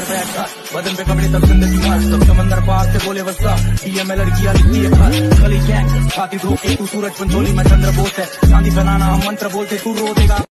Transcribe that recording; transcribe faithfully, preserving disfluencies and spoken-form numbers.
अंदर बैठा, बदन पे कपड़े सब जिंदगी मस्त, सब समंदर पार से बोले वस्ता, डीएम में लड़कियां लिखती है खत, गली गैंग छाती ठोके तू सूरज पंचोली में चंद्र बोस है, चांदी बनाना हम मंत्र बोलते तू रो देगा।